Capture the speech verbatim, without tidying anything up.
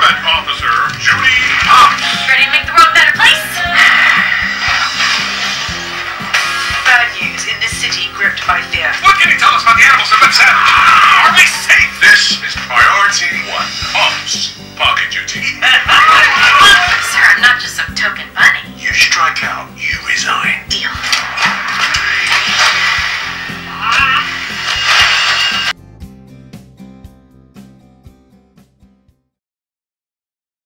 Combat Officer Judy Hopps. Ready to make the world a better place? Bad news in this city gripped by fear. What can you tell us about the animals that have been savaged? Are we safe? This is Priority One. Hopps, pocket duty.